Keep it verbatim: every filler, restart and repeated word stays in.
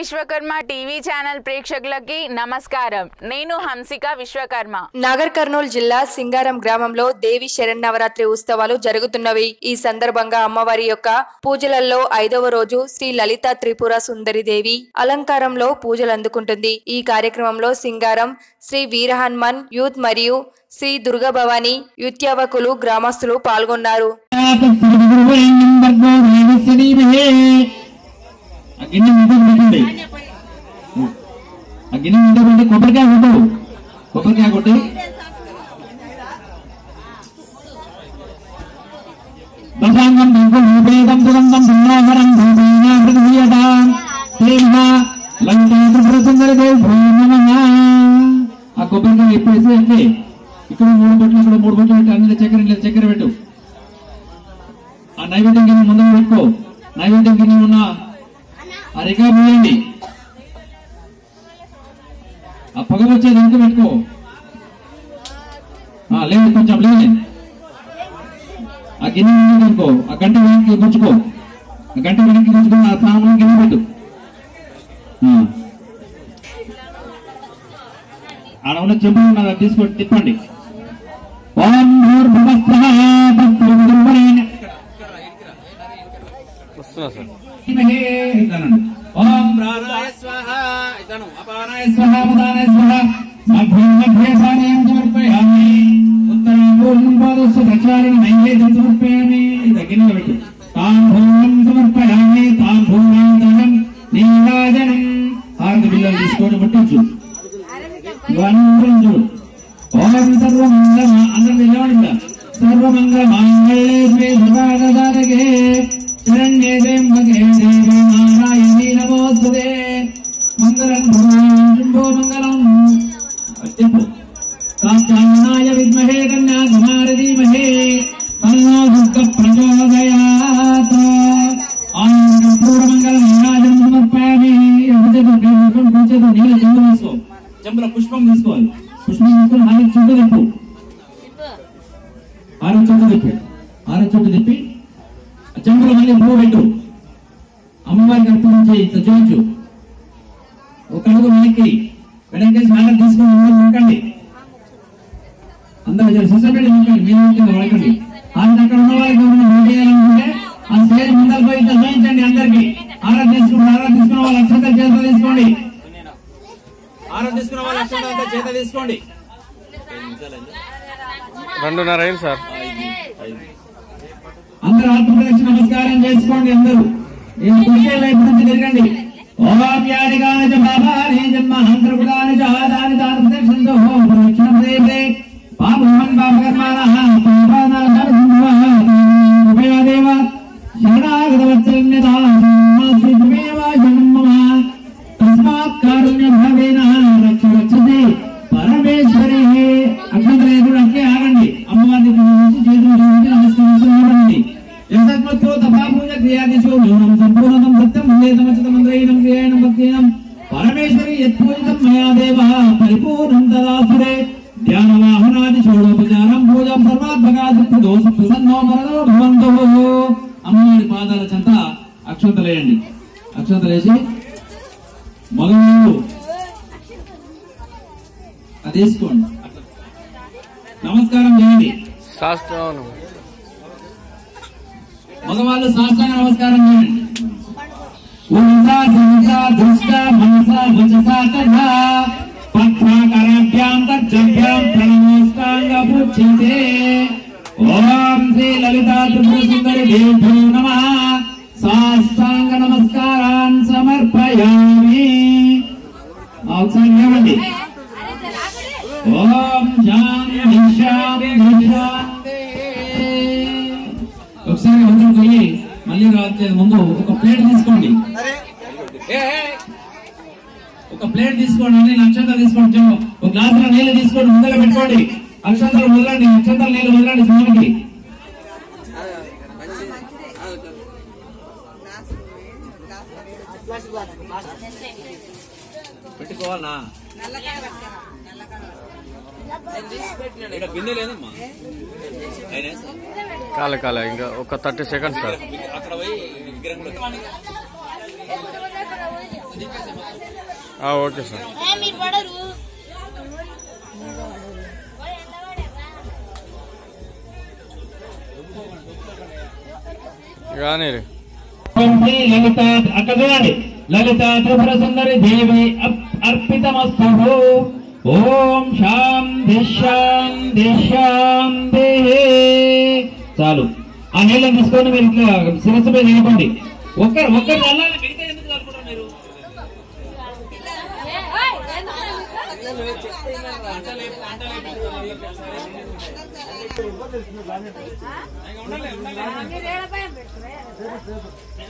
Vishwakarma TV channel ప్రేక్షకులకి నమస్కారం. నేను హంసిక విశ్వకర్మ. నాగర్ కర్నూలు జిల్లా సింగారం గ్రామంలో దేవి శరన్నవరాత్రి ఉత్సవాలు జరుగుతున్నవి. ఈ సందర్భంగా అమ్మవారి యొక్క పూజలలో ఐదవ రోజు శ్రీ లలిత త్రిపుర సుందరి దేవి అలంకారంలో పూజలు అందుకుంటుంది. ఈ కార్యక్రమంలో సింగారం శ్రీ వీర హనుమాన్ యూత్ మరియు శ్రీ దుర్గా భవానీ యుత్యవకులు గ్రామస్తులు పాల్గొన్నారు. కొబ్బరికాయ కొట్టు కొబ్బరికాయ కొట్టి దశాంగం భూపేదం సుగంధం సుందరం ఆ కొబ్బరికాయ ఎప్పేసి అంటే ఇక్కడ మూడు బొట్లు ఇక్కడ మూడు బొట్లు పెట్టి అన్ని చక్కెర చక్కెర పెట్టు. ఆ నైవేద్యం గిన్నె ముందు పెట్టుకో. నైవేద్యం గిన్నె ఉన్న ఆ రికా పోయండి. ఆ పొగ వచ్చేది వెనుక పెట్టుకో. లేదు కొంచెం లేదు. ఆ గిన్నె ముందు పెట్టుకో. ఆ గంట వెనక్కి గుంచుకో. ఆ గంట వెనక్కి గుంచుకుని ఆ సామాన్ గిన్నె పెట్టు. ఆడ ఉన్న చెంపు ఉన్నది తీసుకొని తిప్పండి. ఓం ప్రాణాయ స్వాహ ఇదను అపానాయ స్వాహ ఉదానాయ స్వాహ మధ్య మధ్య సానేయం సమర్పయామి ఉత్తరం పూర్ణం పాదస్సు దక్షారిని నైవేద్యం సమర్పయామి. దగ్గర పెట్టు. తాంబూలం సమర్పయామి. తాంబూలం దనం నీరాజనం. హారతి బిల్లలు తీసుకొని ముట్టించు. చూడు. ఓం సర్వమంగళ అందరం నిలబడిందా? సర్వమంగళ మాంగళ్యే శ్రీ సర్వాగదారకే శరణ్యే దేవే దేవి నారాయణీ నమోస్తుతే. మంగళం శంభో మంగళం. చెప్పు. కాంచాయ విద్మహే కన్యాకుమారి ధీమహి తన్నో దుర్గ ప్రచోదయాత్. ఆనందం పూర్వమంగళ నీరాజనం సమర్పయామి. నీళ్ళ చెంబు తీసుకో. చెంబుల పుష్పం తీసుకోవాలి. పుష్పం తీసుకొని ఆరు చుట్టూ తిప్పు. ఆరు చుట్టూ తిప్పు. ఆరు చుట్టూ తిప్పి చెంబులో మళ్ళీ పువ్వు పెట్టు. అమ్మవారికి అర్పించి సజ్జించు. ఒక అడుగు వెనక్కి వెనక్కి స్నానం తీసుకుని అందరూ నింకండి. అందరూ సిస్టం పెట్టి నింకండి. మీరు వాడకండి. అది అక్కడ ఉన్న వారికి ఏమైనా చేయాలనుకుంటే ఆ స్టేజ్ ముందర పోయి సజ్జించండి. అందరికి ఆరా తీసుకుని ఆరా తీసుకున్న వాళ్ళు అక్షత చేత తీసుకోండి. ఆరా తీసుకున్న వాళ్ళు అక్షత చేత తీసుకోండి. రెండున్నర అయింది సార్. అందరూ ఆత్మప్రదక్షిణ నమస్కారం చేసుకోండి. అందరూ కుర్చీ వైపు నుంచి తిరగండి. ఓం యాడిగాని చ బాబాని జన్మహంత్రపుదాని చ ఆదాని దాని ప్రదక్షిణతో ప్రదక్షిణం దేవే పాపమన్ పాపకర్మాణః పాపానాశనః ఉపయాదేవ శరణాగత వత్సల్యతా మాసిద్వేవ జన్మమ తస్మాత్ కారుణ్య భావేన రక్ష రక్షతే పరమేశ్వరి. అక్షంతరేతుడు అట్లే ఆగండి. అమ్మవారిని పూజించి చేతులు జోడించి నమస్కరించండి. యశస్మత్తో తపాపూజ క్రియాదిశో న్యూనం సంపూర్ణం సత్యం మందేతమచితమంద్రైనం క్రియాయణం భక్తేనం పరమేశ్వరి యత్పూజితం మయా దేవ పరిపూర్ణం తదాసురే. ధ్యానవాహనాది షోడోపచారం పూజం సర్వాత్మకాదిత్య దోష ప్రసన్నో మరణో భవంతో. అమ్మవారి పాదాల చెంత అక్షంతలేయండి. అక్షంతలేసి మగవాళ్ళు అది తీసుకోండి. నమస్కారం చేయండి. శాస్త్రం మగవాళ్ళు సాష్టాంగ నమస్కారం చేయండి. దుష్ట మనసా వచసా తథా పద్మాకరాభ్యాం తర్జభ్యాం ప్రణమోష్టాంగ పూజ్యతే. ఓం శ్రీ లలితా త్రిపుర సుందరి దేవ్యో నమః. సాష్టాంగ నమస్కారాన్ సమర్పయామి. ఒకసారి ఏమండి. ఓం శాంతి శాంతి శాంతి. ఒకసారి అందరూ పోయి మళ్ళీ రాత్రి ముందు ఒక ప్లేట్ తీసుకోండి. ఒక ప్లేట్ తీసుకోండి. అన్ని నక్షత్రాలు తీసుకోండి. ఒక గ్లాసులో నీళ్ళు తీసుకోండి. ముందర పెట్టుకోండి. నక్షత్రాలు వదలండి. నక్షత్రాలు నీళ్ళు వదలండి స్వామికి. పెట్టుకోవాలనా గిన్నె లేదమ్మా. కాలే కాలే ఇంకా ఒక థర్టీ సెకండ్స్ సార్. అక్కడ పోయి విగ్రహం ఓకే సార్ కానీ లలిత అక్కడ చూడండి లలిత త్రిపుర సుందరి దేవి అర్పితమస్తు. ఓం శాంతి శాంతి శాంతి. చాలు ఆ నీళ్ళని తీసుకొని మీరు ఇట్లా శిరస్సు మీద నిలబడి ఒక్కరు ఒక్కరు చల్లాలి. మిగతా ఎందుకు చల్లుకుంటారు మీరు? ఉండాలి